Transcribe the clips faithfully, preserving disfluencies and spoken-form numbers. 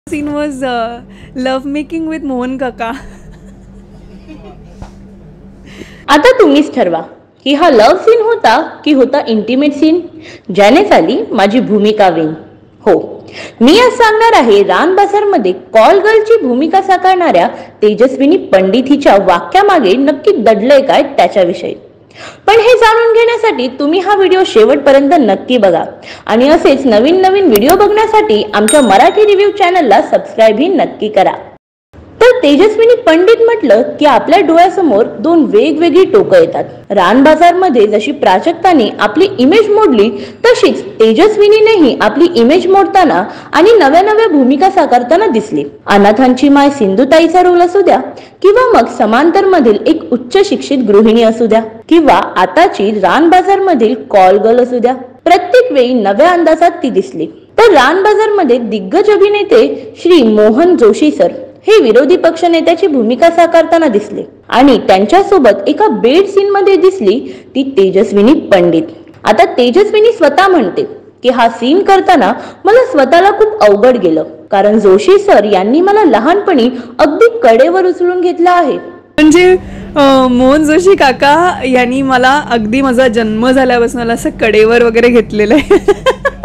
Scene was uh, love making with Mohan Kaka. आता तुम्हीच ठरवा की हा लव सीन होता की होता इंटिमेट सीन, ज्याने झाली माझी भूमिका विन. हो, मी आज सांगणार आहे रान बाजार मध्ये कॉल गर्लची भूमिका साकारणाऱ्या तेजस्विनी पंडित हिच्या वाक्यामागे नक्की दडलंय काय त्याच्याविषयी. पण हे जाणून घेण्यासाठी तुम्ही हा व्हिडिओ शेवटपर्यंत नक्की बघा आणि असेच नवीन नवीन व्हिडिओ बघण्यासाठी आमच्या मराठी रिव्ह्यू चॅनलला सबस्क्राइब ही नक्की करा. तर तेजस्विनी पंडित म्हटलं की आपल्या डोळ्यासमोर दोन वेगवेगळी टोकं येतात. रान बाजार मध्ये जशी प्राजक्ताने आपली इमेज मोडली तशीच तेजस्विनीनेही आपली इमेज मोडताना आणि नव्या नव्या भूमिका साकारताना दिसली. अनाथांची माय सिंधुताईचा रोल असू द्या किंवा मग समांतर मधील एक उच्च शिक्षित गृहिणी असू द्या किंवा आताची रान बाजार मधील कॉल गर्ल असू द्या, प्रत्येक वेळी नव्या अंदाजात ती दिसली. तर रान बाजार मध्ये दिग्गज अभिनेते श्री मोहन जोशी सर हे विरोधी पक्ष नेत्याची भूमिका साकारताना दिसले आणि त्यांच्या सोबत एका बेड सीन मध्ये दिसली ती तेजस्विनी पंडित. आता तेजस्विनी स्वतः म्हणते की हा सीन करताना मला स्वतःला खूप अवघड गेलं, कारण जोशी सर यांनी मला लहानपणी अगदी कडेवर उचलून घेतलं आहे. म्हणजे मोहन जोशी काका यांनी मला अगदी माझा जन्म झाल्यापासून मला असं कडेवर वगैरे घेतलेलं आहे.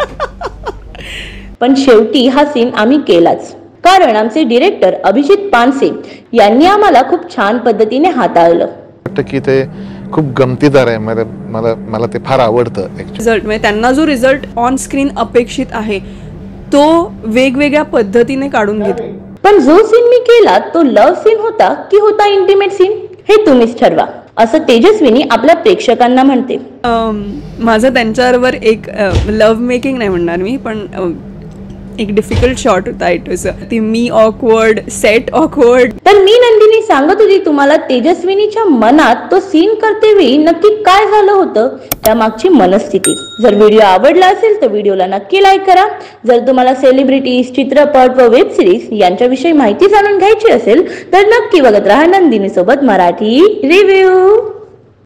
पण शेवटी हा सीन आम्ही केलाच, कारण आमचे डिरेक्टर अभिजित पानसे यांनी आम्हाला खूप छान पद्धतीने हाताळलं. वाटतं की ते खूप गमतीदार आहे. मला मला मला ते फार आवडतं. रिझल्ट म्हणजे त्यांना जो रिझल्ट ऑन स्क्रीन अपेक्षित आहे तो वेगवेगळ्या पद्धतीने काढून घेतो. पण जो सीन मी केला तो लव्ह सीन होता की होता इंटिमेट सीन हे तुम्हीच ठरवा, असं तेजस्विनी आपल्या प्रेक्षकांना म्हणते. माझं त्यांच्याबरोबर एक लव्ह मेकिंग नाही म्हणणार मी, पण एक डिफिकल्ट शॉट होता. इट वॉज ती मी ऑकवर्ड, सेट ऑकवर्ड. तर मी नंदिनी सांगत होती तुम्हाला तेजस्विनीच्या मनात तो सीन करते वेळी नक्की काय झालं होतं, त्या मागची मनस्थिती. जर व्हिडिओ आवडला असेल तर व्हिडिओला नक्की लाईक करा. जर तुम्हाला सेलिब्रिटीज, चित्रपट व वेब सिरीज यांच्याविषयी माहिती जाणून घ्यायची असेल तर नक्की बघत राहा नंदिनी सोबत मराठी रिव्ह्यू.